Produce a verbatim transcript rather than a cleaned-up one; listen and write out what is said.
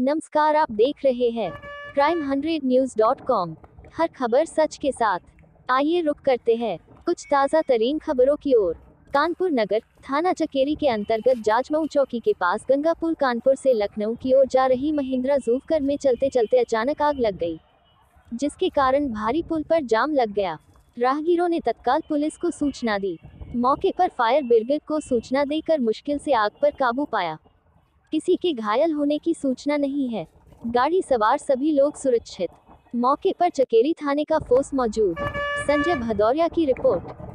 नमस्कार, आप देख रहे हैं crime hundred news dot com. हर खबर सच के साथ। आइए रुक करते हैं कुछ ताज़ा तरीन खबरों की ओर। कानपुर नगर थाना चकेरी के अंतर्गत जाजमऊ चौकी के पास गंगापुर कानपुर से लखनऊ की ओर जा रही महिंद्रा जूफकर में चलते चलते अचानक आग लग गई, जिसके कारण भारी पुल पर जाम लग गया। राहगीरों ने तत्काल पुलिस को सूचना दी। मौके पर फायर ब्रिगेड को सूचना देकर मुश्किल से आग पर काबू पाया। किसी के घायल होने की सूचना नहीं है। गाड़ी सवार सभी लोग सुरक्षित। मौके पर चकेरी थाने का फोर्स मौजूद। संजय भदौरिया की रिपोर्ट।